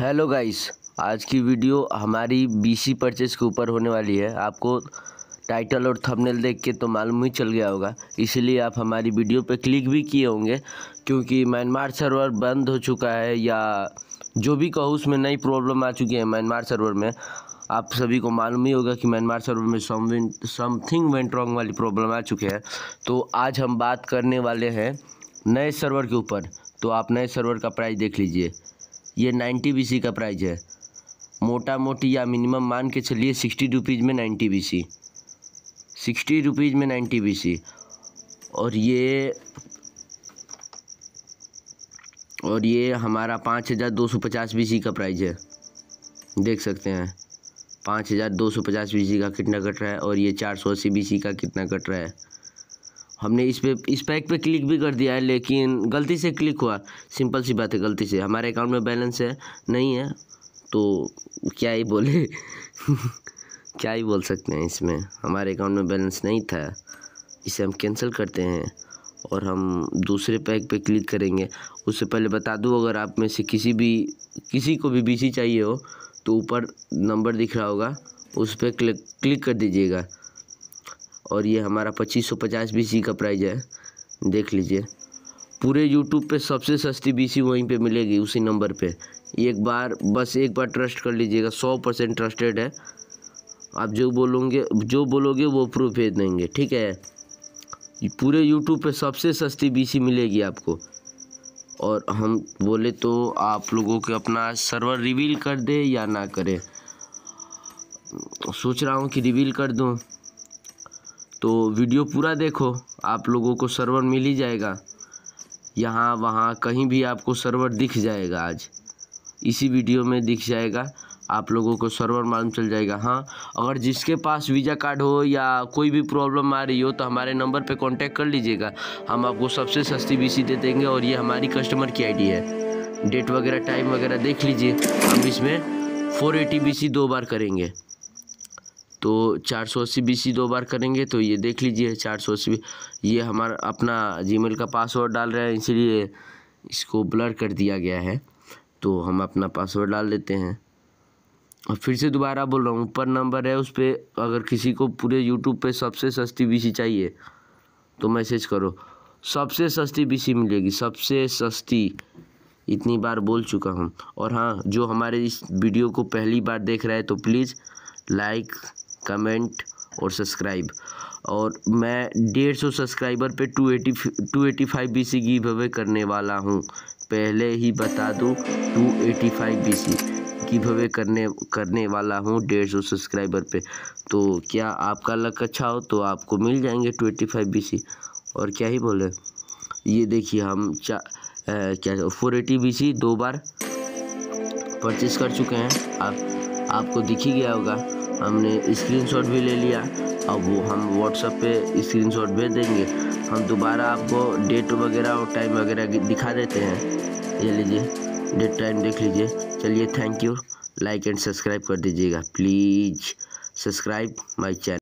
Hello guys, आज की video हमारी बीसी परचेज के ऊपर होने वाली है। आपको टाइटल और थंबनेल देख के तो मालूम ही चल गया होगा, इसीलिए आप हमारी वीडियो पे क्लिक भी किए होंगे। क्योंकि म्यांमार सर्वर बंद हो चुका है या जो भी कहो उसमें नई प्रॉब्लम आ चुकी है म्यांमार सर्वर में। आप सभी को मालूम ही होगा कि म्यांमार सर्वर में समथिंग वेंट रॉन्ग वाली प्रॉब्लम आ चुके हैं। तो आज हम बात करने वाले हैं नए सर्वर के ऊपर। तो आप नए सर्वर का प्राइस देख लीजिए। ये 90 BC का प्राइस है। मोटा मोटी या मिनिमम मान के चलिए 60 रुपीज़ में 90 BC, 60 रुपीज़ में 90 BC। और ये हमारा 5250 BC का प्राइस है। देख सकते हैं 5250 BC का कितना कट रहा है, और ये 480 BC का कितना कट रहा है। हमने इस पैक पे क्लिक भी कर दिया है, लेकिन गलती से क्लिक हुआ। सिंपल सी बात है, गलती से। हमारे अकाउंट में बैलेंस है नहीं है तो क्या ही बोले क्या ही बोल सकते हैं इसमें। हमारे अकाउंट में बैलेंस नहीं था, इसे हम कैंसिल करते हैं और हम दूसरे पैक पे क्लिक करेंगे। उससे पहले बता दूं, अगर आप में से किसी को भी BC चाहिए हो तो ऊपर नंबर दिख रहा होगा, उस पर क्लिक कर दीजिएगा। और ये हमारा 2550 BC का प्राइस है। देख लीजिए, पूरे YouTube पे सबसे सस्ती BC वहीं पे मिलेगी, उसी नंबर पे। एक बार ट्रस्ट कर लीजिएगा, 100% ट्रस्टेड है। आप जो बोलोगे वो प्रूफ भेज देंगे, ठीक है। पूरे YouTube पे सबसे सस्ती BC मिलेगी आपको। और हम बोले तो आप लोगों के अपना सर्वर रिवील कर दे या ना करे, सोच रहा हूँ कि रिवील कर दूँ। तो वीडियो पूरा देखो, आप लोगों को सर्वर मिल ही जाएगा। यहाँ वहाँ कहीं भी आपको सर्वर दिख जाएगा। आज इसी वीडियो में दिख जाएगा, आप लोगों को सर्वर मालूम चल जाएगा। हाँ, अगर जिसके पास वीज़ा कार्ड हो या कोई भी प्रॉब्लम आ रही हो तो हमारे नंबर पे कांटेक्ट कर लीजिएगा। हम आपको सबसे सस्ती BC दे देंगे। और ये हमारी कस्टमर की ID है। डेट वगैरह टाइम वगैरह देख लीजिए। हम इसमें 480 BC 2 बार करेंगे, तो 480 BC 2 बार करेंगे। तो ये देख लीजिए 480। ये हमारा अपना जीमेल का पासवर्ड डाल रहे हैं, इसीलिए इसको ब्लर कर दिया गया है। तो हम अपना पासवर्ड डाल देते हैं। और फिर से दोबारा बोल रहा हूँ, ऊपर नंबर है, उस पर अगर किसी को पूरे YouTube पे सबसे सस्ती BC चाहिए तो मैसेज करो। सबसे सस्ती BC मिलेगी, सबसे सस्ती। इतनी बार बोल चुका हूँ। और हाँ, जो हमारे इस वीडियो को पहली बार देख रहा है तो प्लीज़ लाइक, कमेंट और सब्सक्राइब। और मैं 150 सब्सक्राइबर पे 285 BC गिव अवे करने वाला हूँ। पहले ही बता दूँ, 285 BC गिव अवे करने वाला हूँ 150 सब्सक्राइबर पे। तो क्या आपका लक अच्छा हो तो आपको मिल जाएंगे 285 BC। और क्या ही बोले, ये देखिए हम 480 BC 2 बार परचेस कर चुके हैं। आपको दिख ही गया होगा। हमने स्क्रीनशॉट भी ले लिया। अब वो हम व्हाट्सएप पे स्क्रीनशॉट भेज देंगे। हम दोबारा आपको डेट वगैरह और टाइम वगैरह दिखा देते हैं। ये लीजिए, डेट टाइम देख लीजिए। चलिए, thank you. Like and subscribe कर दीजिएगा प्लीज़। Subscribe my channel.